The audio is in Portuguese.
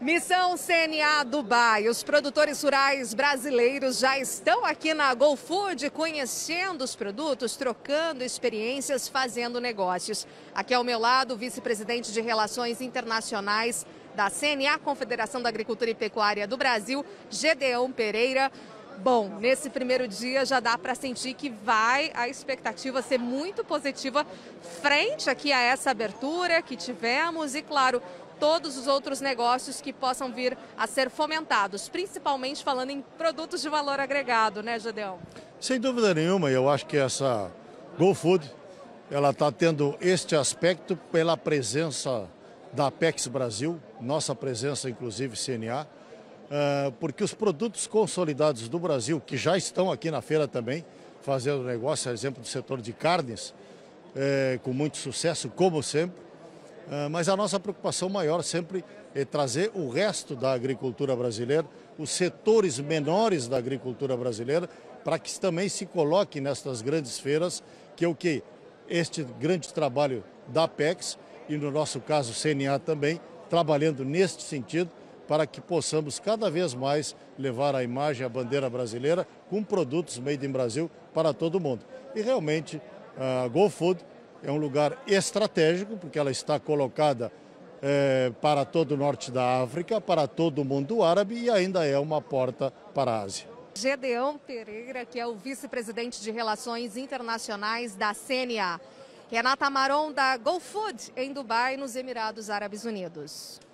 Missão CNA Dubai. Os produtores rurais brasileiros já estão aqui na GoFood conhecendo os produtos, trocando experiências, fazendo negócios. Aqui ao meu lado, o vice-presidente de Relações Internacionais da CNA, Confederação da Agricultura e Pecuária do Brasil, Gedeão Pereira. Bom, nesse primeiro dia já dá para sentir que vai a expectativa ser muito positiva frente aqui a essa abertura que tivemos e, claro, todos os outros negócios que possam vir a ser fomentados, principalmente falando em produtos de valor agregado, né, Gedeão? Sem dúvida nenhuma, eu acho que essa GoFood, ela está tendo este aspecto pela presença da Apex Brasil, nossa presença inclusive CNA, porque os produtos consolidados do Brasil, que já estão aqui na feira também, fazendo negócio, a exemplo do setor de carnes, com muito sucesso, como sempre, mas a nossa preocupação maior sempre é trazer o resto da agricultura brasileira, os setores menores da agricultura brasileira, para que também se coloque nestas grandes feiras, que é o que este grande trabalho da Apex, e no nosso caso CNA também, trabalhando neste sentido, para que possamos cada vez mais levar a imagem, a bandeira brasileira, com produtos made in Brasil para todo mundo. E realmente a GoFood é um lugar estratégico, porque ela está colocada para todo o norte da África, para todo o mundo árabe e ainda é uma porta para a Ásia. Gedeão Pereira, que é o vice-presidente de Relações Internacionais da CNA. Renata Maron, da GoFood, em Dubai, nos Emirados Árabes Unidos.